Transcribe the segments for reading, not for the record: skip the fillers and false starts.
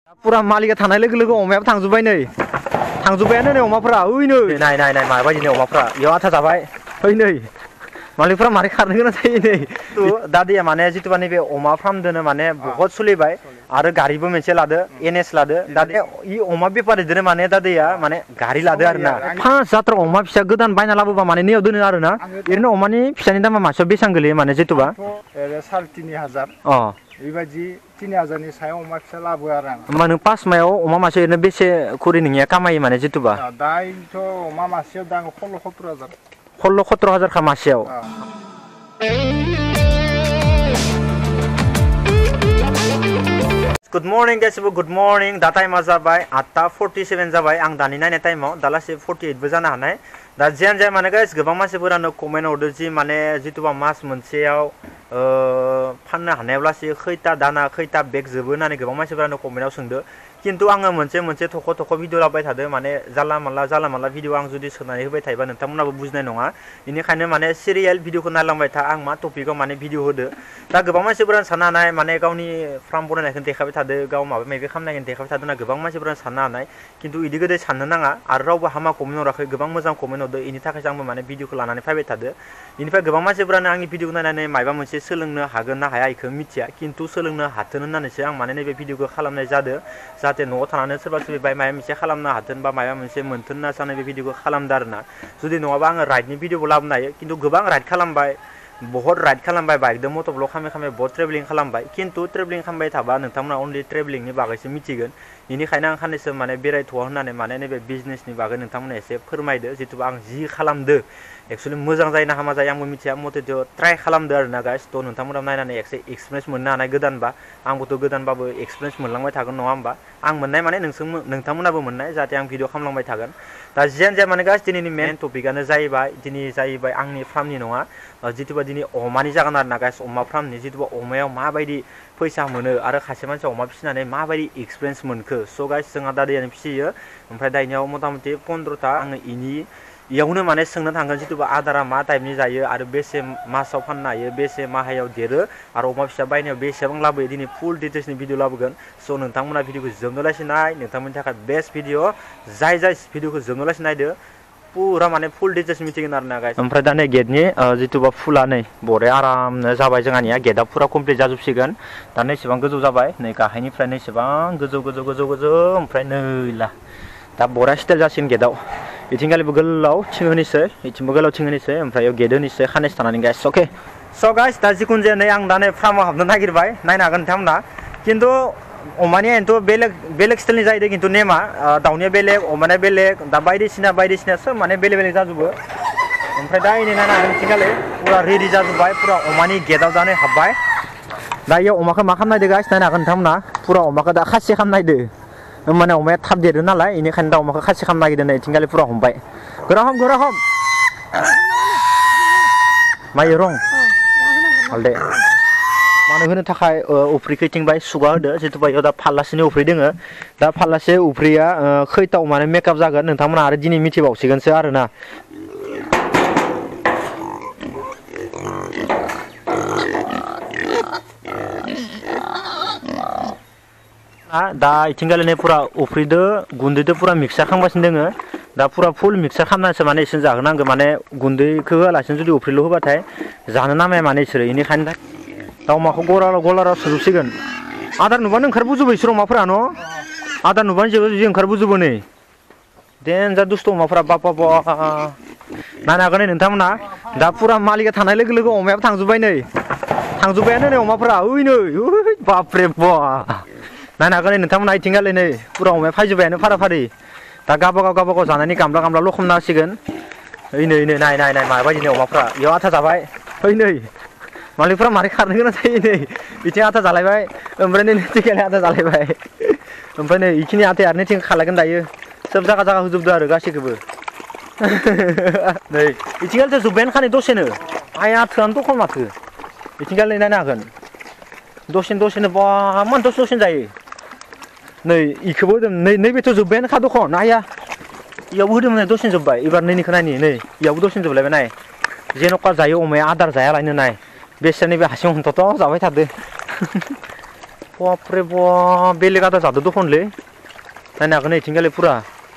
पुरा मालिका थानाय लोगो लोगो अमायाबो थांजोब्बाय नै थांजोब्बायानो नै अमाफोरा ओइ नै नाय माबायदि नै अमाफोरा इयाव आथा जाबाय ओइ नै मालिकफोरा मारै खारनो गोनां जायो नै दादैया माने जितुबा नैबे अमा फार्म दोनो माने बहुत सोलिबाय आरो गारिबो मोनसे लादो एनएस लादो दादैया इ अमा बेपारिदोनो माने दादैया माने गारि लादो आरोना 5 जात्रा अमा फिसा गोदान बायना लाबोबा माने नैयाव दोनो आरोना ओरैनो अमानि फिसानि दामा मासेयाव बेसेबां गोलैयो माने जितुबा 3,500 अ बेबायदि 3,000नि सायाव अमा फिसा लाबो आरो आं होमबा नों 5 मायाव अमा मासे ओरैनो बेसे खरि नोंनिया कामायो माने जितुबा दायोथ' अमा मासेयाव दा 16,000 16-17,000 खा मासेयाव गुड मर्निं गासिबो गुड मर्निं दा टाइमा जाबाय 8:47 जाबाय आं दानि नायनाय टाइमाव दालासे 48 बो जानो हानाय दा जियानो जाया माने गाइस गोबां मानसिफोरानो कमेन्ट हरदो जि माने जितुबा मास मोनसेयाव फाननो हानायावलासे खैता दाना खैता बेग जोबो होननानै गोबां मानसिफोरानो कमेन्टआव सोंदो किन्तु आङो मोनसे थख' भिडिअ लाबाय थादो माने जाला माला भिडिअ आं जुदि सोनानै होबाय थायोबा नोंथांमोनाबो बुजिनाय नङा बेनिखायनो माने सिरियेल भिडिअखौ नायलांबाय था आं मा टपिकआव माने भिडिअ होदो दा गोबां मानसिफोरानो साननो हानाय माने गावनि फार्म बनायनायखौ देखायबाय थादो गाव माबा माबि खालामनायखौ देखायबाय थादो होनना गोबां मानसिफोरानो साननो हानाय किन्तु इदि गोदै साननो नाङा आरो रावबो हामा कमेन्ट हराखै गोबां मोजां कमेन्ट हरदो इनि थाखायसो आंबो माने भिडिअखौ लानानै फैबाय थादो बेनिफ्राय गोबां मानसिफोरानो आंनि भिडिअखौ नायनानै माबा मोनसे सोलोंनो हागोन ना हाया इखौ मिथिया किन्तु सोलोंनो हाथों होननानैसो आं माने नैबे भिडिअखौ खालामनाय जादो जाहाथे न'आव थानानै सोरबा बाय माबा मोनसे खालामनो हाथों बा माबा मोनसे मोन्थों होनना सानो बे भिडिअखौ खालामदो आरोना जुदि नङाबा आङो राइडनि भिडिअबो लाबोनो हायो किन्तु गोबां राइड खालामबाय बहुत राइड खालामबाय बाइकजों मटर ब्लग खालामै बहुत ट्रेभेलिं खालामबाय किन्तु ट्रेभेलिं खालामबाय थाबा नोंथांमोना अनलि ट्रेभेलिंनि बागैसो मिथिगोन बेनिखायनो आं साननैसो माने बेरायथ'वा होननानै माने नैबे बिजनेसनि बागै नोंथांमोना एसे फोरमायदो जितुबा आं जि खालामदो एक्सुवेलि मोजां जायो ना हामा जायो आंबो मिथिया मथेथ' ट्राइ खालामदो आरोना गाइस थ' नोंथांमोना नायनानै एसे एक्सपिरियेन्स मोननो हानाय गोदानबा आंबोथ' गोदानबाबो एक्सपिरियेन्स मोनलांबाय थागोन नङा होमबा आं मोननाय माने नोंथांमोनाबो मोननाय जाहाथे आं भिडिअ खालामलांबाय थागोन दा जियानो जाया माने गाइस दिनैनि मेन टपिकआनो जाहैबाय आंनि फार्मनि नङा जितुबा दिनै अमानि जागोन आरोना गाइस अमा फार्मनि जितुबा अमायाव माबायदि फैसा मोनो आरो खायसे मानसिया अमा फिसिनानै माबायदि एक्सपिरियेन्स मोनखो स' गाइस जोंहा दादैयानो फिसियो ओमफ्राय दानियाव मथा-मथि 15ता आङो इयावनो माने सोंनो थांगोन जितुबा आदारा मा टाइपनि जायो आरो बेसे मासाव फाननो हायो बेसे माहायाव देरो आरो अमा फिसा बायनायाव बेसेबां लाबोयो दिनै फुल डिटेल्सनि भिडिअ लाबोगोन स' नोंथांमोना भिडिअखौ जोबनोलासे नाय नोंथांमोननि थाखाय बेस्ट भिडिअ जाय भिडिअखौ जोबनोलासे नायदो पुरा माने फुल डिटेल्स मिथिगोन आरोना गाइस ओमफ्राय दा नै गेटनि जितुबा फुला नै बरिया आरामनो जाबाय जोंहानिया गेटआ पुरा कमप्लिट जाजोबसिगोन दा नैसेबां गोजौ जाबाय नै गाहायनिफ्राय नैसेबां गोजौ ओमफ्राय नैला दा बरिया स्टाइल जासिगोन गेटआव इथिंगालिबो गोलाव थिं होनोसै इथिंबो गोलाव थिं होनोसै ओमफ्राय गेट होनोसै खानैसो थानानै गाइस अके स' गाइस दा जिखुनु जाया नै आं दा नै फार्माव हाबनो नागिरबाय नायनो हागोन नोंथांमोना किन्तु अमानिया एन्थ' बेलेग स्टाइलनि जाहैदों किन्तु नेमा दाउनिया बेलेग अमानिया बेलेग दा बायदिसिना सोब माने बेलेग जाजोबो ओमफ्राय दा इनै नायनो हागोन इथिंगालि पुरा रेडि जाजोब्बाय पुरा अमानि गेटआव दा नै हाबबाय दा इयाव अमाखौ मा खालामनो नायदो गाइस नायनो हागोन नोंथांमोना पुरा अमाखौ दा खासि खालामनो नायदो माने अमाया थाब देरो नालाय बेनिखायनो दा अमाखौ खासि खालामनो नागिरदों नै इथिंगालि पुरा हमबाय गोरा हम मायो रं हालदे मानो होनो थाखाय उफ्रिखौ इथिंबाय सुगा होदो जितुबा इयाव दा फाल्लासेनि उफ्रि दोङो दा फाल्लासे उफ्रिया खैथाव माने मेकआप जागोन नोंथांमोना आरो दिनै मिथिबावसिगोनसो आरोना दा इथिंगालिनि पुरा उफ्रिदो गुन्दैदो पुरा मिक्सार खालामगासिनो दोङो दा पुरा फुल मिक्सार खालामनानैसो माने इसोर जाहोनांगौ माने गुन्दैखौ होआलासिनो जुदि उफ्रिल' होबाथाय जानो नामाया माने इसोरो बेनिखायनो दा अमाखौ गलाराव सोजोबसिगोन आदार नुबानो ओंखारबोजोबो इसोर अमाफोरा न' आदार नुबानो जुदि ओंखारबोजोबो नै देनजार दुस्त' अमाफोरा बाप नायनो हागोन नै नोंथांमोना दा पुरा मालिका थानाय लोगो लोगो अमायाबो थांजोब्बायानो नै अमाफोरा ओइ नै बापरे बा नायनो हागोन नै नोंथांमोना इथिंगालि नै पुरा अमाया फैजोब्बायानो फारा-फारि दा गावबागाव जानायनि गामला लखबना होसिगोन ओइ नै नाय माबायदि नै अमाफ्रा इयाव आथा जाबाय ओइ नै मालिकफोरा मारै खारनो गोनां जायो नै बिथिं आथा जालायबाय ओमफ्राय नै इथिंगालि आथा जालायबाय ओमफ्राय नै इखिनि आथाया आरो नैथिं खालायगोन दायो सोब जागा होजोबदो आरो गासैखौबो नै इथिंगालिथ' जोब्बायानो खानै दसेनो आया थोआनो दखन माथो इथिंगालि नायनो हागोन दसेनो बा मान दसेनो जायो नै इखौबो होदों नैबेथ' जोब्बायानो खा दखन आया इयावबो होदोंमोन दसेनो जोब्बाय एबार नैनिखौ नायनि नै इयावबो दसेनो जोबलायबाय नाय जेन'का जायो अमाया आदार जायालायनो नाय बेसे नैबे हासिं हमथाथ' जाबाय थादो बापरे बा बेलेग आदार जादो दखनलै नायनो हागोन इथिंगालै पुरा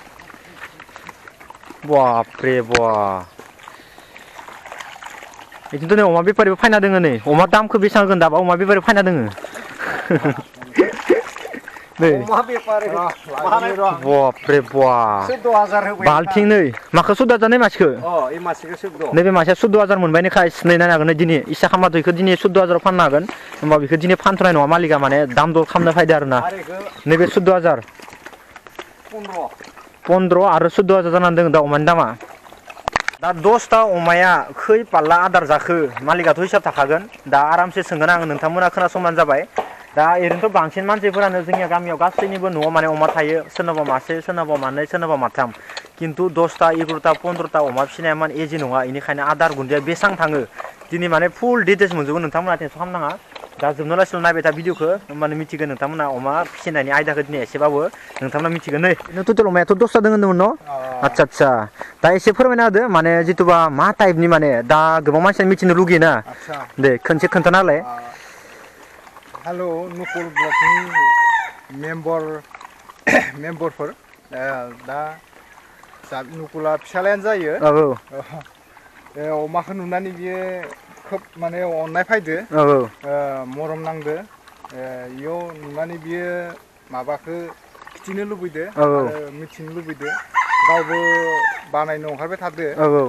बापरे बा इथिंथ' नै अमा बेफारिबो फायना दोङो नै अमा दामखौ बेसां होगोन दाबा अमा बेफारि फायना दोङो नै अमा बेफारि बापरे बा 14,000 होबाय बाल्थिं नै माखौ 14,000 नै मासेखौ ए मासेखौ 14 नैबे मासेया 14,000 मोनबाय नै खायस नै नायनो हागोन नै दिनै इसा खालामबाथ' इखौ दिनै 14,000 आव फाननो हागोन होमबा बेखौ दिनै फानथ'नाय नङा मालिका माने दाम दर खालामनो फायदो आरोना नैबे 14,000 15 आरो 14,000 जानानै दङ दा अमानि दामा दा 10टा अमाया खै पाल्ला आदार जाखो मालिकाथ' हिसाब थाखागोन दा आरामसे सोंगोन आं नोंथांमोना खोनासंबानो जाबाय दा ओरैनोथ' बांसिन मानसिफोरानो जोंनिया गामियाव गासैनिबो न'आव माने अमा थायो सोरनाबा मासे सोरनाबा मानै सोरनाबा माथाम खिन्थु 10टा 11टा 15टा अमा फिसिनाया माने इजि नङा बेनिखायनो आदार गुन्दैया बेसां थाङो दिनै माने फुल डिटेल्स मोनजोबगोन नोंथांमोना टेनसन खालामनाङा दा जोबनो लासिल' नायबाय था भिडिअखौ होमबानो मिथिगोन नोंथांमोना अमा फिसिनायनि आयदाखौ दिनै एसेबाबो नोंथांमोना मिथिगोन नै टटेल अमायाथ' 10टा दङ होनदोंमोन न' आदसा आदसा दा एसे फोरमायना होदो माने जिथुबा मा टाइपनि माने दा गोबां मानसियानो मिथिनो लुगैयोना दे खनसे खोन्थाना होलाय हेल' नुकल ब्लकनि मेम्बरफोर दा नुकला फिसालायानो जायो अमाखौ नुनानै बियो खोब माने अननाय फैदो मरम नांदो इयाव नुनानै बियो माबाखौ खिथिनो लुबैदो आरो मिथिनो लुबैदो गावबो बानायनो ओंखारबाय थादो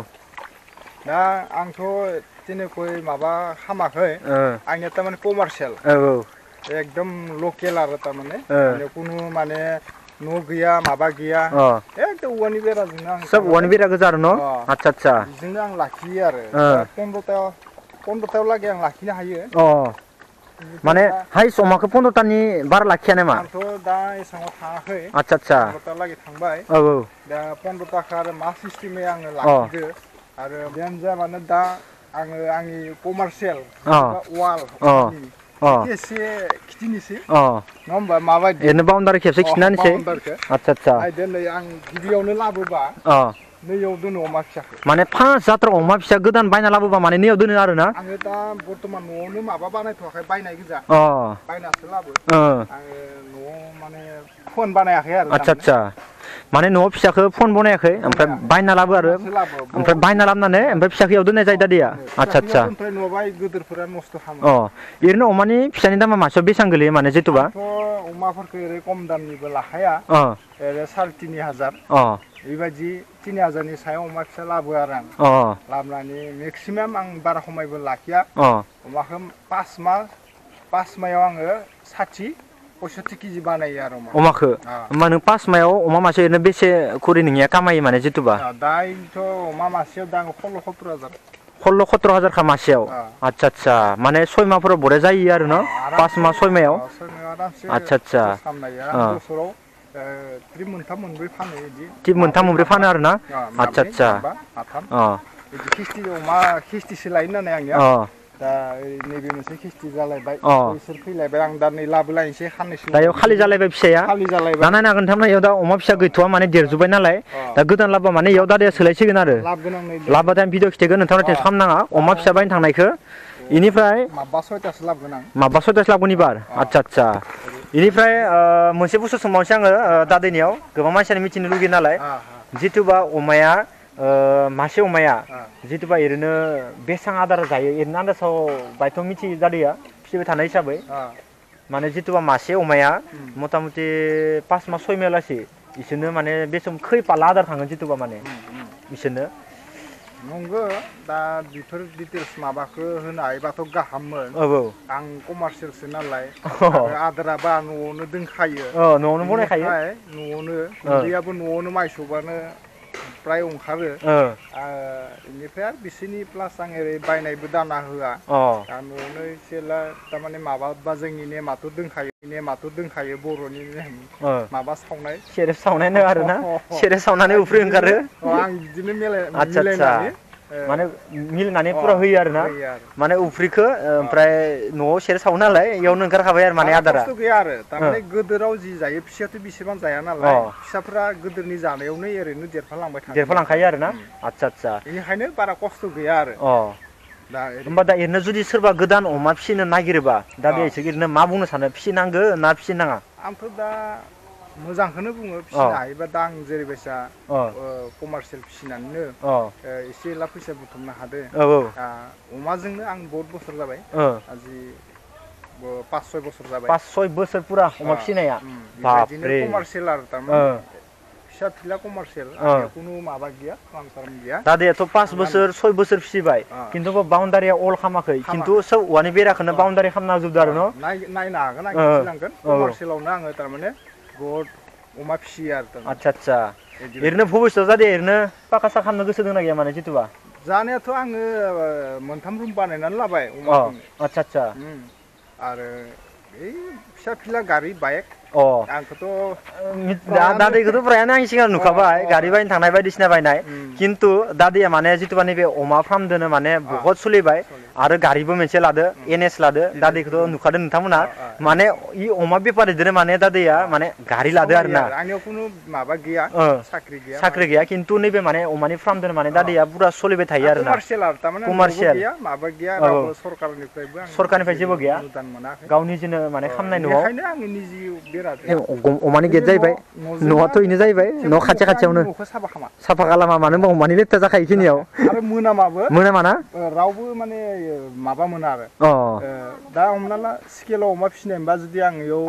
दा आंथ' जेनेকৈ माबा खामाखै आंनिया थारमाने कमार्सियेल एकदम लकेल आरो थारमाने खुनु माने न' गैया माबा गैया एकदम औवानि बेराजोंनो आं सब औवानि बेरा गोजा आरो न' आदसा आदसा बेजोंनो आं लाखियो आरो 15टायाव लागै आं लाखिनो हायो माने हाइस अमाखौ 15टानि बारा लाखिया नामा आंथ' दा एसाङाव थाङाखै आदसा आदसा 15टा लागै थांबाय दा 15टाखौ आरो मा सिस्टेमै आङो लाखिदो आरो जियानो जाया मानो दा आङो आंनि कमार्सियेल वाल एसे खिथिनोसै नङा होमबा माबायदि एरैनो बाउन्डारि खेबसे खिथिनानैसै आदसा आदसा दिनै आं गिबियावनो लाबोबा नैयाव दोनो अमा फिसाखौ माने फार्स्ट जात्रा अमा फिसा गोदान बायना लाबोबा माने नैयाव दोनो आरो ना आङो दा बर्थमान न'आवनो माबा बानायथ'वाखै बायनाय गोजा बायनासो लाबो आङो न'आव माने फन बानायाखै आरो आदसा आदसा माने न'आव फिसाखौ फन बनायाखै ओमफ्राय बायना लाबो आरो ओमफ्राय बायना लाबोनानै ओमफ्राय फिसाखौ इयाव दोननाय जायो दा दैया आदसा आदसा ओमफ्राय नङाबा गोदोरफोरा नस्थ' खालामो ओरैनो अमानि फिसानि दामा मासेयाव बेसेबां गोलैयो माने जिथुबा अमाफोरखौ ओरै खम दामनिबो लाखाया ओरै 3,500 बेबायदि 3,000नि सायाव अमा फिसा लाबो आरो आं लाबोनानै मेक्सिमाम आं बारा खमायबो लाखिया अमाखौ 5 मायाव आङो 60-65 केजि बानायो आरो अमाखौ होमबा नों 5 मायाव अमा मासे ओरैनो बेसे खरि नोंनिया कामायो माने जिथुबा दायोथ' अमा मासेयाव दा 16-17 हाजार खा मासेयाव आदसा आदसा माने 6 माहफोराव बरिया जायो आरो न 5 माह 6 मायाव आदसा आदसा बोसोराव ट्रिप मोनथाम मोनब्रै फानो बिदि ट्रिप मोनथाम मोनब्रै फानो आरो ना आदसा आदसा खिस्टि अमा खिस्टिसो लायो नालाय आंनिया दा नैबे मोनसे खिस्टि जालायबाय बिसोर फैलायबाय आं दा नै लाबोलायनोसै साननैसो दा इयाव खालि जालायबाय फिसाया खालि जालायबाय दा नायनो हागोन थारमाने इयाव दा अमा फिसा गैथ'वा माने देरजोब्बाय नालाय दा गोदान लाबोबा माने इयाव दादाया सोलायसिगोन आरो लाबोबाथाय आं भिडिअ खिथागोन नोंथांमोना टेनसन खालामनाङा अमा फिसा बायनो थांनायखौ इनिफ्राय माबा 6टासो लाबोगोन आं माबा 6टासो लाबोगोन एबार आदसा आदसा इनिफ्राय मोनसे बुस्थु सोंबावनोसै आङो दादैनियाव गोबां मानसियानो मिथिनो लुगैयो नालाय जिथुबा अमाया मासे अमाया जिथुबा ओरैनो बेसां आदार जायो ओरैनो आन्दासाव बायथ' मिथियो दादैया फिसिबाय थानाय हिसाबै माने जिथुबा मासे अमाया मथा मथि 5 माह 6 माह लासै इसोरनो माने बे सम खै पाल्ला आदार थाङो जिथुबा माने इसोरनो नंगौ दा बेफोर डिटेल्स माबाखौ होनो हायोबाथ' गाहाममोन आं कमार्सियेलसो नालाय आदाराबो न'आवनो दोनखायो न'आवनो बनायखायो न'आवनो गुन्दैयाबो न'आवनो माइ सौबानो प्राय ओंखारो बेनिफ्राय आरो बिसोरनि प्लास आं ओरै बायनायबो दाना होआ दा न'आवनो एसेला थारमाने माबा जोंनि नेमाथ' दोनखायो बर'नि नेम माबा सावनाय सेरेब सावनायानो आरोना सेरेब सावनानै उफ्रि ओंखारो आं बिदिनो मिलायनानै माने मिलायनानै पुरा होयो आरोना माने उफ्रिखौ ओमफ्राय न'आव सेरेब सावो नालाय इयावनो ओंखारखाबाय आरो माने आदारा खस्थ' गैया आरो थारमाने गोदोराव जि जायो फिसायाथ' बेसेबां जाया नालाय फिसाफोरा गोदोरनि जानायावनो ओरैनो देरफालांबाय थायो देरफालांखायो आरोना आदसा आदसा बेनिखायनो बारा खस्थ' गैया आरो होमबा दा एरनो जुदि सोरबा गोदान अमा फिसिनो नागिरोबा दा बे एरनो मा बुंनो सानो फिसिनांगो ना फिसिनाङा आंथ' दा मोजांखौनो बुङो फिसिनो हायोबा दा आं जेरैबायसा कमार्सियेल फिसिनानैनो एसे एला फैसा बुथुमनो हादों अमाजोंनो आं बहुत बोसोर जाबाय आजि 5-6 बोसोर जाबाय 5-6 बोसोर पुरा अमा फिसिनाया बापरे कमार्शियल आरो तारमाने फिसा फिला कमार्शियल कुनु माबा गैया फार्म गैया दादायाथ' 5 बोसोर 6 बोसोर फिसिबाय खिन्थु बाउन्डारिया अल खामाखै खिन्थु सब औवानि बेराखौनो बाउन्डारि खालामना होजोबदो आरो न नायनो हागोन आं फिसिनांगोन कमार्शियलावनो आङो तारमाने बहुत अमा फिसियो आरो आच्छा एरनो भबिष्यत जादे एरनो पाका सा खालामनो गोसो दंना गैया माने जितुबा जानायाथ' आङो मोनथाम रुम बानायनानै लाबाय अमाखौ आच्छा आरो ओइ फिसा फिला गारि बाइक आंखौथ' दादैखौथ' फ्रायानो आं सिगां नुखाबाय गारि बायनो थांनाय बायदिसिना बायनाय खिन्थु दादैया माने जितुबा नैबे अमा फार्म दोनो माने बहुत सोलिबाय आरो गारिबो मोनसे लादो NS लादो दादैखौथ' नुखादों नोंथांमोना माने इ अमा बेफारिजोंनो माने दादैया माने गारि लादो आरोना आंनियाव कुनु माबा गैया साख्रि गैया खिन्थु नैबे माने अमानि फार्म दोनो माने दादैया पुरा सोलिबाय थायो आरोना कमार्शियेल माबा गैया सरकारनिफ्राय जेबो गैया गावनि जिनो माने खामनाय न'आव बेखायनो आङो निजि अमानि गेट जाहैबाय न'आथ' इनो जाहैबाय न' खाथियावनो साफा खालामा मानो होनबा अमानि लेथ्रा जाखायो खिनियाव आरो मोनामा ना रावबो माने माबा मोना आरो दा हमना ला स्केलाव अमा फिसिनाय मोनबा जुदि आं इयाव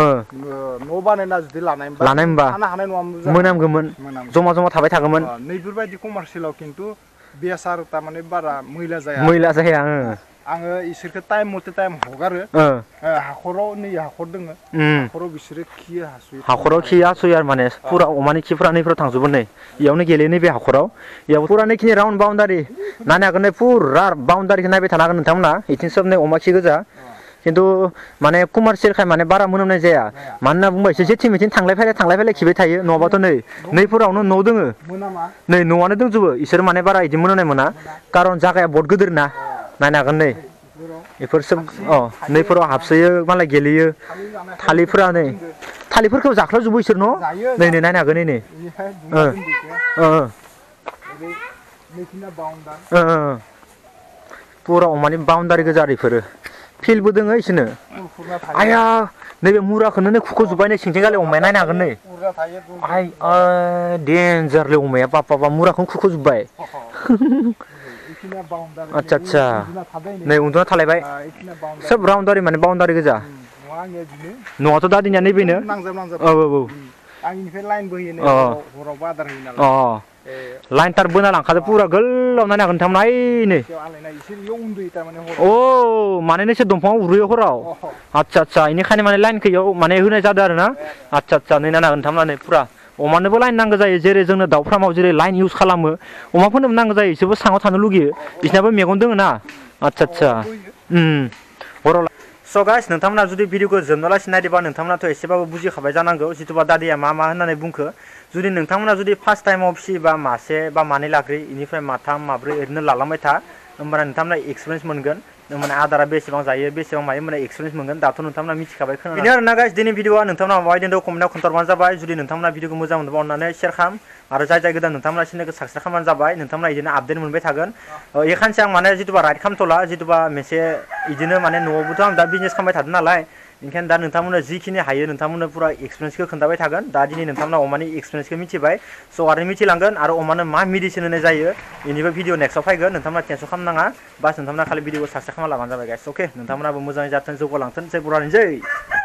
न' बानायना जुदि लानाय मोनबा थानो हानाय नङामोन मोनामगौमोन जमा थाबाय थागौमोन नैफोरबायदि कमार्शियेलाव खिन्थु बेसार तारमाने बारा मैला जाया आङो इसोरखौ टाइम मथे टाइम हगारो हाखराव नै हाखर दोङो हाखराव बिसोरो खियो हासुयो हाखराव खियो हासुयो आरो माने पुरा अमानि खिफोरा नैफोराव थांजोबो नै इयावनो गेलेयो नैबे हाखराव इयाव पुरा नैखिनि राउन्ड बाउन्डारि नायनो हागोन नै पुरा बाउन्डारिखौ नायबाय थानो हागोन नोंथांमोना इथिं सोब नै अमा खि गोजा खिन्थु माने कमार्शियेलखाय माने बारा मोनामनाय जाया मानो होनना बुंबा एसे जेथिं मेथिं थांलाय फैलाय खिबाय थायो नङाबाथ' नैफोरावनो न' दोङो नै न'आनो दंजोबो इसोर माने बारा इदि मोनामनाय मोना कारन जागाया बहुत गिदिर ना नायनो हागोन नै बेफोर सोब नैफोराव हाबसोयो मालाय गेलेयो थालिरफोरा नै थालिरफोरखौ जाख्लाबजोबो इसोर न' नै नायनो हागोन नै पुरा अमानि बाउन्डारि गोजा आरो इफोरो फिल्डबो दोङो इसोरनो आया नैबे मुराखौनो नै खुख'जोब्बाय नै सिंथिंगालि अमाया नायनो हागोन नै डेन्जारलै अमाया बाप मुराखौनो खुख'जोब्बाय आच्छा नै उन्दुना थालायबाय सोब राउन्डारि माने बाउन्डारि गोजा न'आथ' दा दिनिया नैबेनो आंनिफ्राय लाइन बोयो हरावबो आदार होयो नालाय लाइन तार बोना लांखादो पुरा गोलाव नायनो हागोन नोंथांमोना नै माने नोंसोर दंफाङाव उरुयो हराव आच्छा इनिखायनो माने लाइनखौ इयाव माने होनाय जादों आरो ना आच्छा नै नायनो हागोन नोंथांमोना नै पुरा अमानोबो लाइन नांगौ जायो जेरै जोंनो दाउ फार्माव जेरै लाइन इउज खालामो अमाफोरनोबो नांगौ जायो इसोरबो साङाव थानो लुगैयो बिसोरनाबो मेगन दोङो ना आच्छा हराव स' गाइस नोंथांमोना जुदि भिडिअखौ जोबनालासि नायदोंबा नोंथांमोनाथ' एसेबाबो बुजिखाबाय जानांगौ जितुबा दादैया मा होननानै बुंखो जुदि नोंथांमोना जुदि फार्स्ट टाइमाव फिसियोबा मासे बा मानै लाग्रोयो इनिफ्राय माथाम माब्रै ओरैनो लालांबाय था होमबाना नोंथांमोना एक्सपिरियेन्स मोनगोन माने आदारा बेसेबां जायो बेसेबां मायो माने एक्सपिरियेन्स मोनगोन दाथ' नोंथांमोना मिथिखाबाय खोनादों बेनो आरोना गाइस दिनै भिडिअआ नोंथांमोना माबायदि दं कमेन्टआव खोन्थाहरबानो जाबाय जुदि नोंथांमोना भिडिअखौ मोजां मोनोबा अननानै शेयार खालाम आरो जाय गोदान नोंथांमोना चेनेलखौ साबस्क्राइब खालामबानो जाबाय नोंथांमोना इदिनो आपडेट मोनबाय थागोन एखानसो आं माने जितुबा राइड खालामथ'ला जितुबा मोनसे इदिनो माने न'आवबोथ' आं दा बिजनेस खालामबाय थादों नालाय ओंखायनो दा नोंथांमोननो जिखिनि हायो नोंथांमोननो पुरा एक्सपिरियेन्सखौ खोन्थाबाय थागोन दा दिनै नोंथांमोना अमानि एक्सपिरियेन्सखौ मिथिबाय स' आरो मिथिलांगोन आरो अमानो मा मेडिसिन होनाय जायो इनिबो भिडिअ नेक्स्टआव फैगोन नोंथांमोना टेनसन खालामनाङा बास नोंथांमोना खालि भिडिअखौ साबस्क्राइब खालामना लाबानो जाबाय गाइस अके नोंथांमोनाबो मोजाङै जाथों जौगालांथों जय बरानि जै